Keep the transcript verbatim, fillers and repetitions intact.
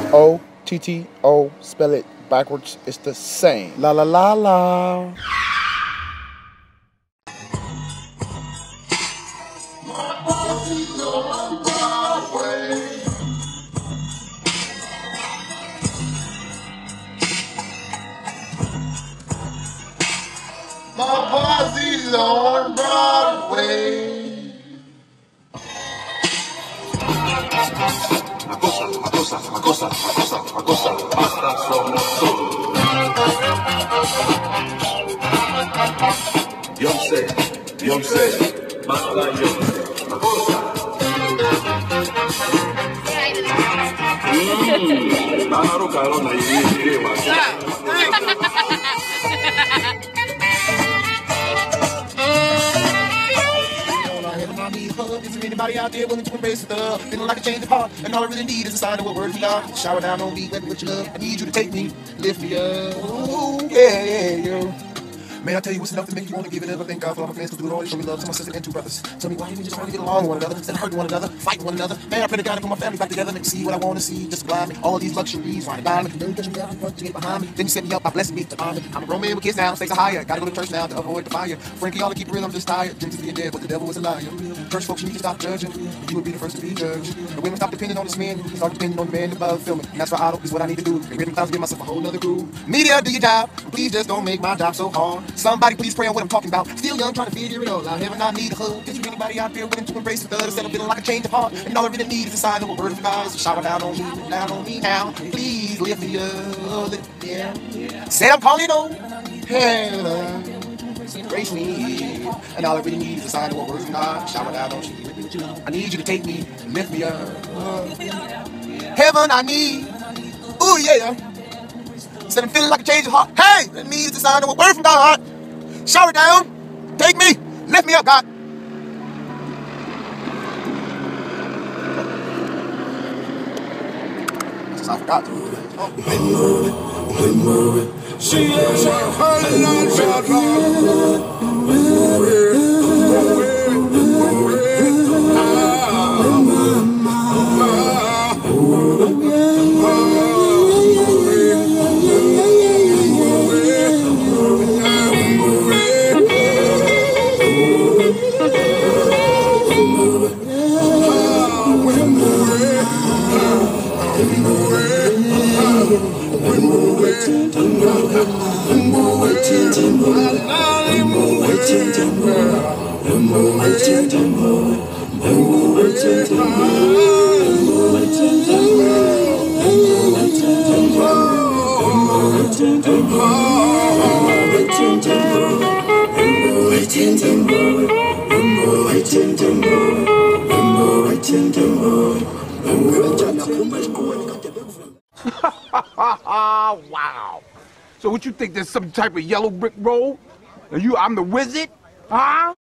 O T T O, spell it backwards, it's the same. La la la la. My posse's on Broadway. La cosa, la cosa, la cosa, la cosa, la cosa, basta solo solo. Beyoncé, Beyoncé, basta Beyoncé, la cosa. Mmm, claro, claro, no hay más. Is there anybody out there willing to embrace the love? Feeling like a change of heart, and all I really need is a sign of what words we are. Shower down on me, let me with your love. I need you to take me, lift me up. Ooh, yeah, yeah, yeah. May I tell you what's enough to make you want to give it up? I thank God for all my fans who do it all. They show me love to my sister and two brothers. Tell me why you just trying to get along with one another instead of hurting one another, fighting one another. Man, I pray to God to put my family back together and see what I want to see. Just blind me, all these luxuries, fine diamond. You know you touch me out in front to get behind me. Then you set me up by blessing me to find me. I'm a grown man with kids now, stakes are higher. Gotta go to church now to avoid the fire. Frankie, all to keep it real, I'm just tired. Dreams of being dead, but the devil was a liar. Church folks, you need to stop judging. You would be the first to be judged. The women stop depending on this man, start depending on the man above filming. And that's why I is what I need to do. Get rid of clouds, give myself a whole nother groove. Media, do your job. Please just don't make my job so hard. Somebody please pray on what I'm talking about. Still young, trying to figure it all out. Heaven, I need a hug. Is there anybody out there willing to embrace the thug instead of feeling like a change of heart? And all I really need is a sign of a word of God. So shower down on me, down on me now. Please lift me up. Lift me up. Say I'm calling on heaven. Embrace me. And all I really need is a sign of what words of God. Shower down on me. I need you to take me, lift me up. Heaven, I need. Ooh, yeah. Instead of feeling like a change of heart. Hey, I need is a sign of a word from God. Shower down, take me, lift me up, God. I forgot to move it. Oh. We move it, we move it. She is a honey, not shot, we move it, we move it, we move it. Wow. So what you think, there's some type of yellow brick road? And you, I'm the wizard? Huh?